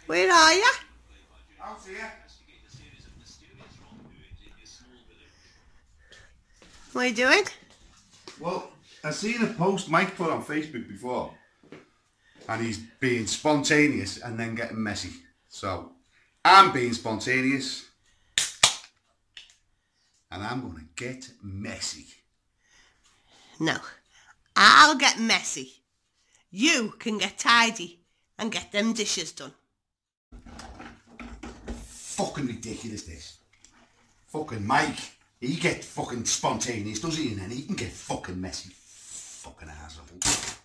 Where are you? Out here. What are you doing? Well, I seen a post Mike put on Facebook before, and he's being spontaneous and then getting messy. So, I'm being spontaneous, and I'm going to get messy. No, I'll get messy. You can get tidy and get them dishes done. Fucking ridiculous, this. Fucking Mike, he get fucking spontaneous, does he? And then he can get fucking messy. Fucking asshole.